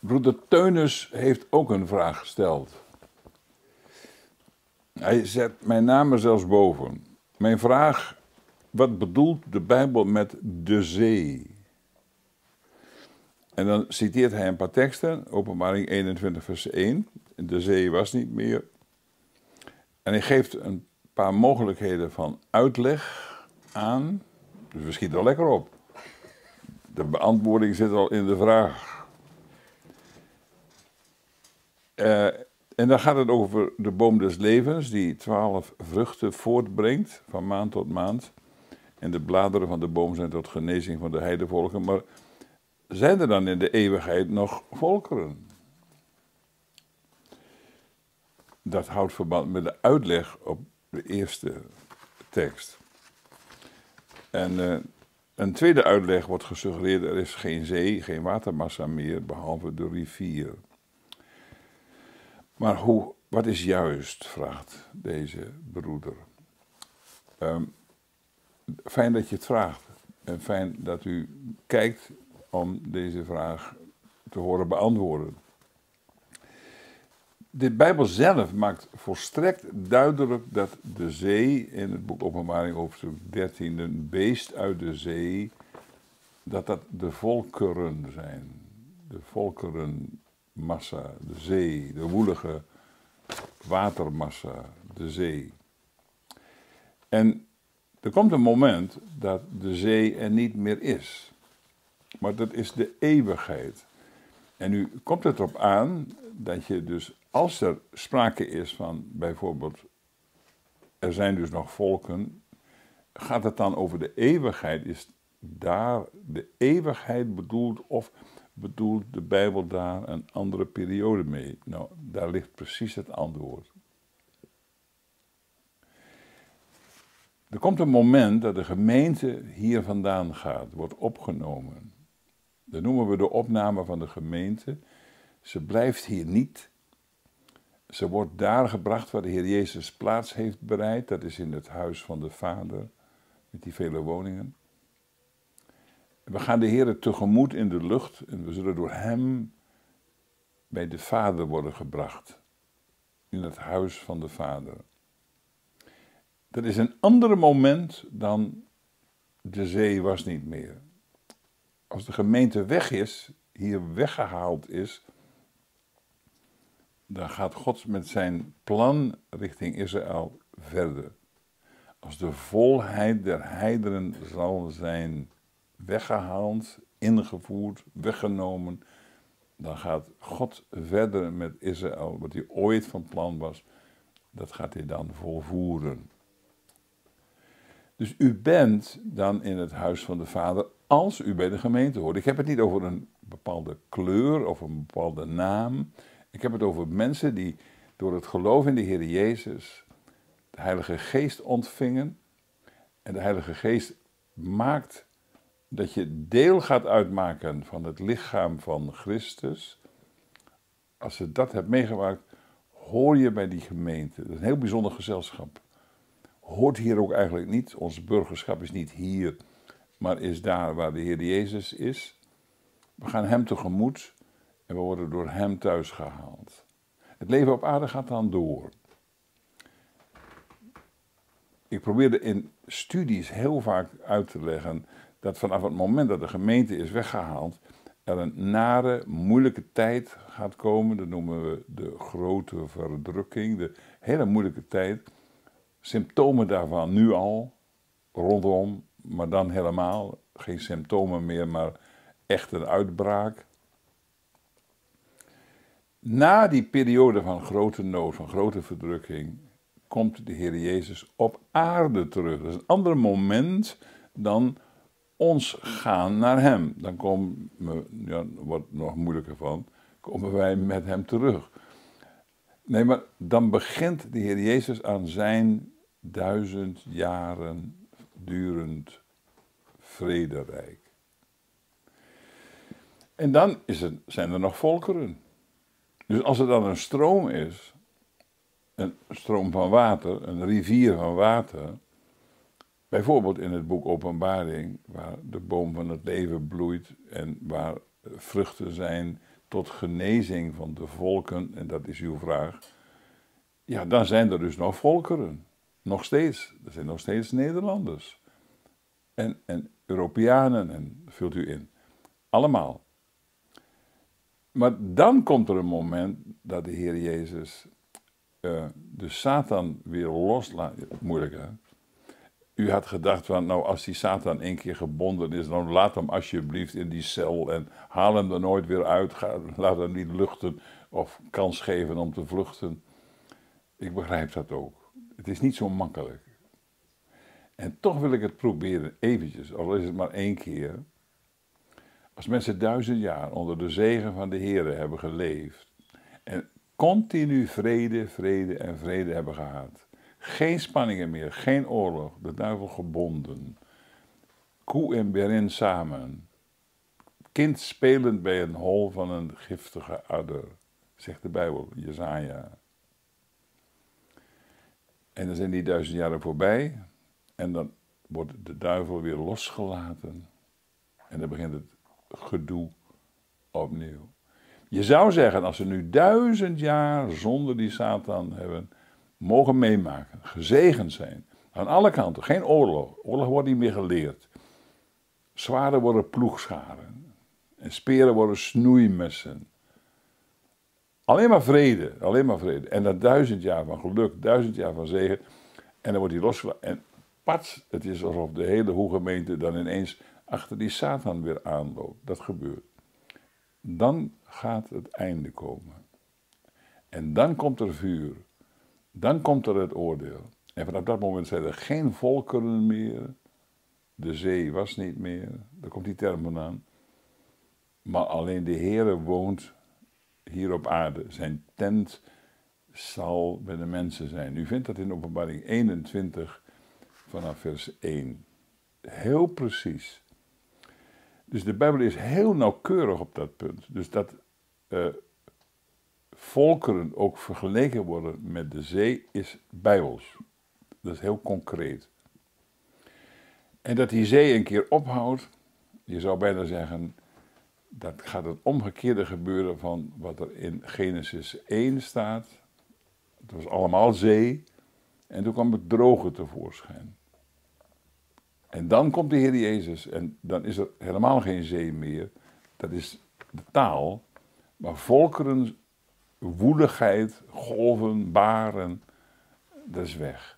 Broeder Teunus heeft ook een vraag gesteld. Hij zet mijn naam er zelfs boven. Mijn vraag, wat bedoelt de Bijbel met de zee? En dan citeert hij een paar teksten, Openbaring 21 vers 1. De zee was niet meer. En hij geeft een paar mogelijkheden van uitleg aan. Dus we schieten er lekker op. De beantwoording zit al in de vraag. En dan gaat het over de boom des levens, die 12 vruchten voortbrengt, van maand tot maand. En de bladeren van de boom zijn tot genezing van de heidevolken. Maar zijn er dan in de eeuwigheid nog volkeren? Dat houdt verband met de uitleg op de eerste tekst. En een tweede uitleg wordt gesuggereerd, er is geen zee, geen watermassa meer, behalve de rivier. Maar wat is juist, vraagt deze broeder. Fijn dat je het vraagt en fijn dat u kijkt om deze vraag te horen beantwoorden. De Bijbel zelf maakt volstrekt duidelijk dat de zee, in het boek Openbaring hoofdstuk 13, een beest uit de zee, dat de volkeren zijn. De volkerenmassa, de zee, de woelige watermassa, de zee. En er komt een moment dat de zee er niet meer is. Maar dat is de eeuwigheid. En nu komt het erop aan dat je dus, als er sprake is van bijvoorbeeld, er zijn dus nog volken, gaat het dan over de eeuwigheid? Is daar de eeuwigheid bedoeld of bedoelt de Bijbel daar een andere periode mee? Nou, daar ligt precies het antwoord. Er komt een moment dat de gemeente hier vandaan gaat, wordt opgenomen. Dat noemen we de opname van de gemeente. Ze blijft hier niet. Ze wordt daar gebracht waar de Heer Jezus plaats heeft bereid. Dat is in het huis van de Vader, met die vele woningen. We gaan de Heer tegemoet in de lucht en we zullen door Hem bij de Vader worden gebracht. In het huis van de Vader. Dat is een ander moment dan de zee was niet meer. Als de gemeente weg is, hier weggehaald is, dan gaat God met zijn plan richting Israël verder. Als de volheid der heidenen zal zijn weggehaald, ingevoerd, weggenomen, dan gaat God verder met Israël. Wat hij ooit van plan was, dat gaat hij dan volvoeren. Dus u bent dan in het huis van de Vader als u bij de gemeente hoort. Ik heb het niet over een bepaalde kleur of een bepaalde naam. Ik heb het over mensen die door het geloof in de Heer Jezus de Heilige Geest ontvingen. En de Heilige Geest maakt dat je deel gaat uitmaken van het lichaam van Christus. Als je dat hebt meegemaakt, hoor je bij die gemeente. Dat is een heel bijzonder gezelschap. Hoort hier ook eigenlijk niet. Ons burgerschap is niet hier, maar is daar waar de Heer Jezus is. We gaan Hem tegemoet en we worden door Hem thuis gehaald. Het leven op aarde gaat dan door. Ik probeerde in studies heel vaak uit te leggen dat vanaf het moment dat de gemeente is weggehaald, er een nare, moeilijke tijd gaat komen. Dat noemen we de grote verdrukking, de hele moeilijke tijd. Symptomen daarvan nu al, rondom, maar dan helemaal. Geen symptomen meer, maar echt een uitbraak. Na die periode van grote nood, van grote verdrukking, komt de Heer Jezus op aarde terug. Dat is een ander moment dan ons gaan naar Hem. Dan komen we, ja, wordt nog moeilijker van, komen wij met Hem terug. Nee, maar dan begint de Heer Jezus aan zijn 1000 jaren durend vrederijk. En dan zijn er nog volkeren. Dus als er dan een stroom is, een stroom van water, een rivier van water, bijvoorbeeld in het boek Openbaring, waar de boom van het leven bloeit en waar vruchten zijn tot genezing van de volken, en dat is uw vraag, ja, dan zijn er dus nog volkeren. Nog steeds. Er zijn nog steeds Nederlanders. En Europeanen, en vult u in. Allemaal. Maar dan komt er een moment dat de Heer Jezus de Satan weer loslaat. Moeilijk, hè? U had gedacht van, nou, als die Satan 1 keer gebonden is, dan laat hem alsjeblieft in die cel en haal hem er nooit weer uit. Laat hem niet luchten of kans geven om te vluchten. Ik begrijp dat ook. Het is niet zo makkelijk. En toch wil ik het proberen, eventjes, al is het maar 1 keer. Als mensen 1000 jaar onder de zegen van de Heer hebben geleefd en continu vrede, vrede en vrede hebben gehad. Geen spanningen meer, geen oorlog, de duivel gebonden. Koe en berin samen. Kind spelend bij een hol van een giftige adder, zegt de Bijbel, Jesaja. En dan zijn die 1000 jaren voorbij en dan wordt de duivel weer losgelaten. En dan begint het gedoe opnieuw. Je zou zeggen, als we nu 1000 jaar zonder die Satan hebben mogen meemaken, gezegend zijn, aan alle kanten, geen oorlog. Oorlog wordt niet meer geleerd. Zwaarden worden ploegscharen en speren worden snoeimessen. Alleen maar vrede, alleen maar vrede. En dan 1000 jaar van geluk, 1000 jaar van zegen. En dan wordt hij losgelaten. En pats, het is alsof de hele hoegemeente dan ineens achter die Satan weer aanloopt. Dat gebeurt. Dan gaat het einde komen. En dan komt er vuur. Dan komt er het oordeel. En vanaf dat moment zijn er geen volkeren meer. De zee was niet meer. Daar komt die term vandaan. Maar alleen de Heere woont hier op aarde. Zijn tent zal bij de mensen zijn. U vindt dat in Openbaring 21 vanaf vers 1. Heel precies. Dus de Bijbel is heel nauwkeurig op dat punt. Dus dat volkeren ook vergeleken worden met de zee is bijbels. Dat is heel concreet. En dat die zee een keer ophoudt, je zou bijna zeggen, dat gaat het omgekeerde gebeuren van wat er in Genesis 1 staat. Het was allemaal zee en toen kwam het droge tevoorschijn. En dan komt de Heer Jezus en dan is er helemaal geen zee meer. Dat is de taal, maar volkeren, woeligheid, golven, baren, dat is weg.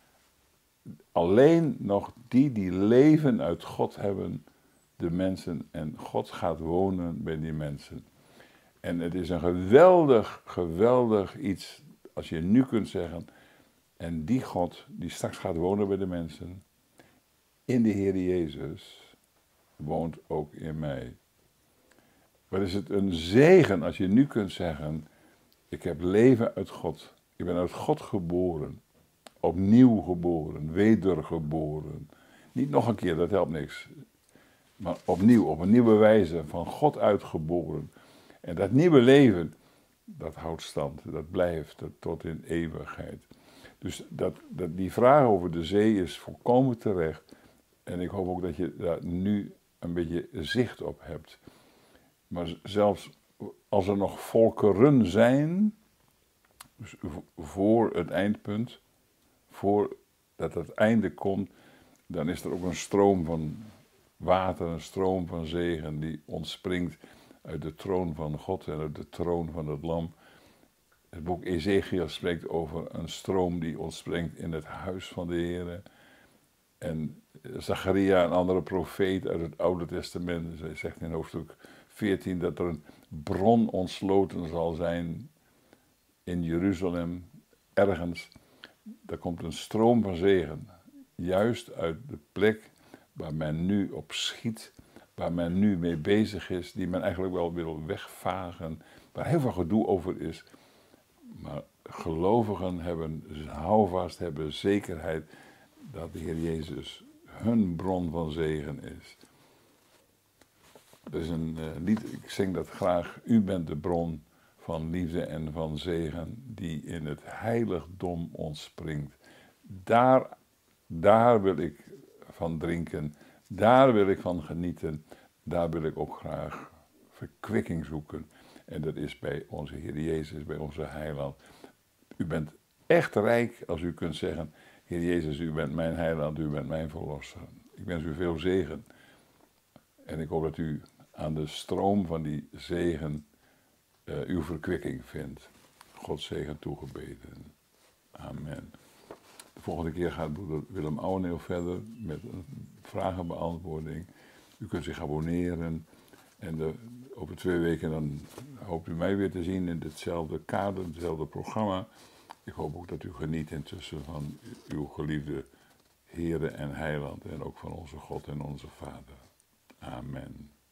Alleen nog die leven uit God hebben, de mensen, en God gaat wonen bij die mensen. En het is een geweldig, geweldig iets, als je nu kunt zeggen, en die God die straks gaat wonen bij de mensen, in de Heer Jezus, woont ook in mij. Wat is het een zegen als je nu kunt zeggen, ik heb leven uit God. Ik ben uit God geboren. Opnieuw geboren, wedergeboren. Niet nog een keer, dat helpt niks. Maar opnieuw, op een nieuwe wijze, van God uitgeboren. En dat nieuwe leven, dat houdt stand, dat blijft tot in eeuwigheid. Dus die vraag over de zee is volkomen terecht. En ik hoop ook dat je daar nu een beetje zicht op hebt. Maar zelfs als er nog volkeren zijn, dus voor het eindpunt, voordat het einde komt, dan is er ook een stroom van water, een stroom van zegen die ontspringt uit de troon van God en uit de troon van het Lam. Het boek Ezekiel spreekt over een stroom die ontspringt in het huis van de Heer. En Zacharia, een andere profeet uit het Oude Testament, hij zegt in hoofdstuk 14 dat er een bron ontsloten zal zijn in Jeruzalem, ergens. Daar komt een stroom van zegen, juist uit de plek waar men nu op schiet, waar men nu mee bezig is, die men eigenlijk wel wil wegvagen, waar heel veel gedoe over is. Maar gelovigen hebben houvast, hebben zekerheid dat de Heer Jezus hun bron van zegen is. Er is een lied, ik zing dat graag. U bent de bron van liefde en van zegen die in het heiligdom ontspringt. Daar wil ik van drinken, daar wil ik van genieten, daar wil ik ook graag verkwikking zoeken. En dat is bij onze Heer Jezus, bij onze Heiland. U bent echt rijk als u kunt zeggen, Heer Jezus, u bent mijn Heiland, u bent mijn Verlosser. Ik wens u veel zegen. En ik hoop dat u aan de stroom van die zegen uw verkwikking vindt. Gods zegen toegebeden. Amen. De volgende keer gaat broeder Willem Ouweneel verder met een vragenbeantwoording. U kunt zich abonneren. En over 2 weken dan hoopt u mij weer te zien in hetzelfde kader, hetzelfde programma. Ik hoop ook dat u geniet intussen van uw geliefde Heere en Heiland en ook van onze God en onze Vader. Amen.